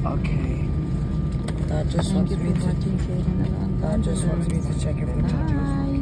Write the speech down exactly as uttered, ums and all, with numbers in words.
Okay. That just Thank wants you me for to. watching Jaiden Aluan That just wants me to check if we're charging.